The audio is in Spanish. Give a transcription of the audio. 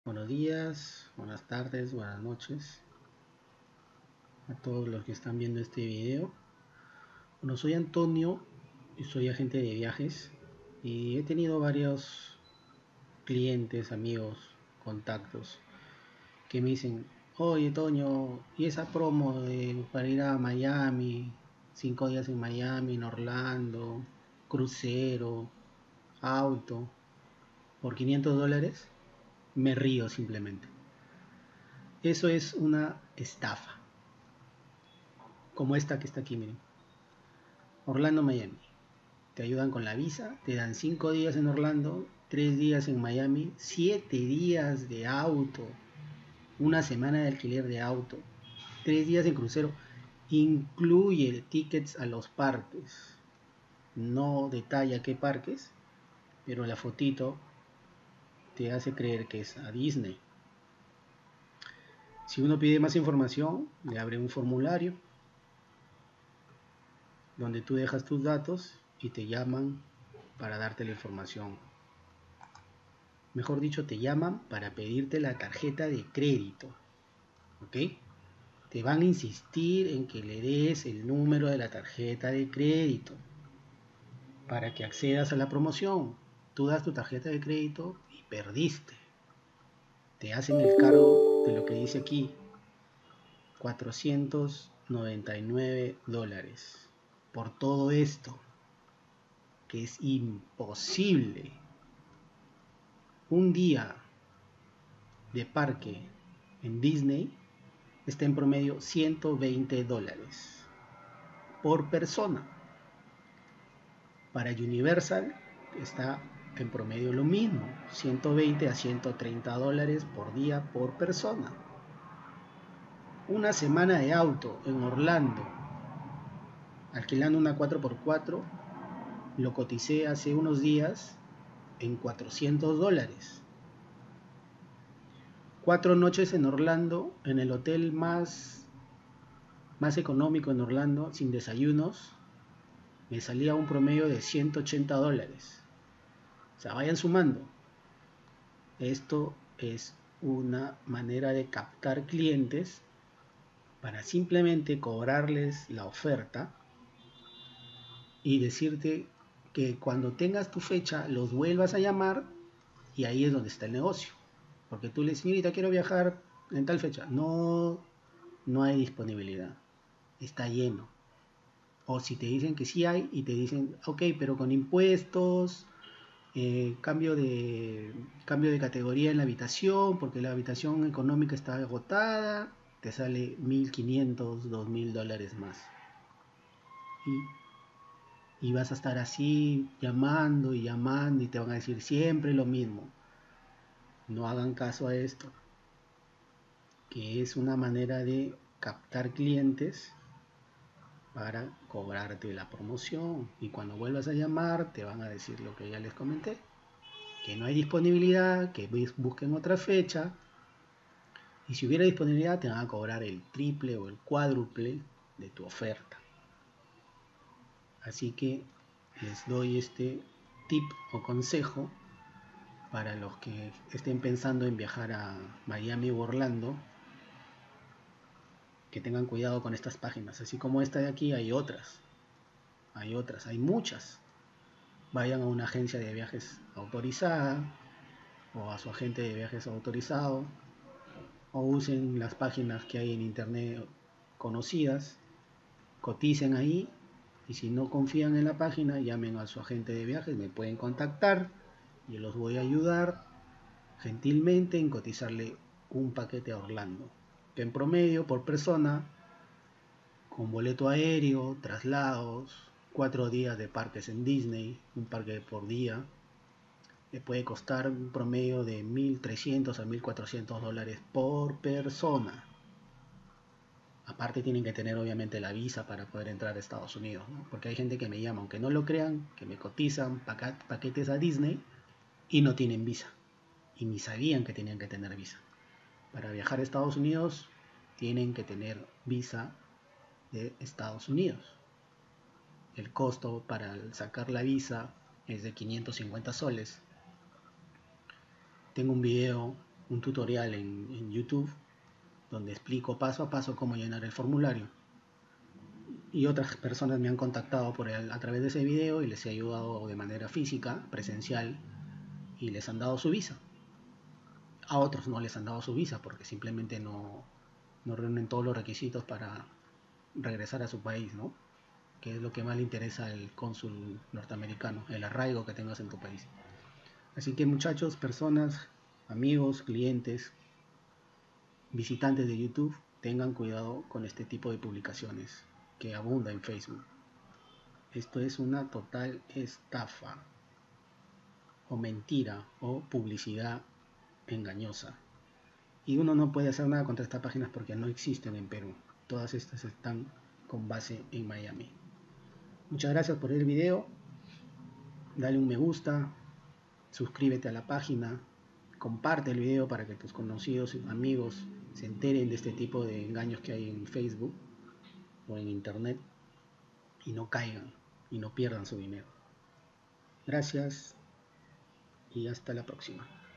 Buenos días, buenas tardes, buenas noches a todos los que están viendo este video. Bueno, soy Antonio y soy agente de viajes y he tenido varios clientes, amigos, contactos que me dicen, oye Toño, ¿y esa promo para ir a Miami, 5 días en Miami, en Orlando, crucero, auto, por $500? Me río simplemente. Eso es una estafa. Como esta que está aquí, miren. Orlando, Miami. Te ayudan con la visa, te dan 5 días en Orlando, 3 días en Miami, 7 días de auto, una semana de alquiler de auto, 3 días en crucero. Incluye tickets a los parques. No detalla qué parques, pero la fotito te hace creer que es a Disney. Si uno pide más información, le abre un formulario donde tú dejas tus datos y te llaman para darte la información. Mejor dicho, te llaman para pedirte la tarjeta de crédito. ¿Ok? Te van a insistir en que le des el número de la tarjeta de crédito para que accedas a la promoción. Tú das tu tarjeta de crédito y perdiste. Te hacen el cargo de lo que dice aquí, $499 por todo esto, que es imposible. Un día de parque en Disney está en promedio $120 por persona. Para Universal está en promedio lo mismo, $120 a $130 por día por persona. Una semana de auto en Orlando, alquilando una 4x4, lo coticé hace unos días en $400. 4 noches en Orlando, en el hotel más económico en Orlando, sin desayunos, me salía un promedio de $180. O sea, vayan sumando. Esto es una manera de captar clientes para simplemente cobrarles la oferta y decirte que cuando tengas tu fecha los vuelvas a llamar, y ahí es donde está el negocio. Porque tú le dices, señorita, quiero viajar en tal fecha. No, no hay disponibilidad. Está lleno. O si te dicen que sí hay y te dicen, ok, pero con impuestos, cambio de categoría en la habitación, porque la habitación económica está agotada, te sale 1.500, $2.000 más. Y vas a estar así llamando y llamando y te van a decir siempre lo mismo. No hagan caso a esto, que es una manera de captar clientes para cobrarte la promoción. Y cuando vuelvas a llamar te van a decir lo que ya les comenté, que no hay disponibilidad, que busquen otra fecha. Y si hubiera disponibilidad te van a cobrar el triple o el cuádruple de tu oferta. Así que les doy este tip o consejo para los que estén pensando en viajar a Miami o Orlando, que tengan cuidado con estas páginas. Así como esta de aquí hay otras, hay muchas. Vayan a una agencia de viajes autorizada o a su agente de viajes autorizado, o usen las páginas que hay en internet conocidas, coticen ahí, y si no confían en la página, llamen a su agente de viajes, me pueden contactar, yo los voy a ayudar gentilmente en cotizarle un paquete a Orlando, que en promedio por persona, con boleto aéreo, traslados, 4 días de parques en Disney, un parque por día, le puede costar un promedio de $1.300 a $1.400 por persona. Aparte tienen que tener obviamente la visa para poder entrar a Estados Unidos, ¿no? Porque hay gente que me llama, aunque no lo crean, que me cotizan paquetes a Disney y no tienen visa. Y ni sabían que tenían que tener visa. Para viajar a Estados Unidos tienen que tener visa de Estados Unidos. El costo para sacar la visa es de 550 soles. Tengo un video un tutorial en YouTube donde explico paso a paso cómo llenar el formulario. Y otras personas me han contactado a través de ese video y les he ayudado de manera física, presencial, y les han dado su visa. A otros no les han dado su visa porque simplemente no reúnen todos los requisitos para regresar a su país, ¿no? Que es lo que más le interesa al cónsul norteamericano, el arraigo que tengas en tu país. Así que muchachos, personas, amigos, clientes, visitantes de YouTube, tengan cuidado con este tipo de publicaciones que abunda en Facebook. Esto es una total estafa o mentira o publicidad engañosa. Y uno no puede hacer nada contra estas páginas porque no existen en Perú. Todas estas están con base en Miami. Muchas gracias por el video. Dale un me gusta, suscríbete a la página, comparte el video para que tus conocidos y amigos se enteren de este tipo de engaños que hay en Facebook o en Internet y no caigan y no pierdan su dinero. Gracias y hasta la próxima.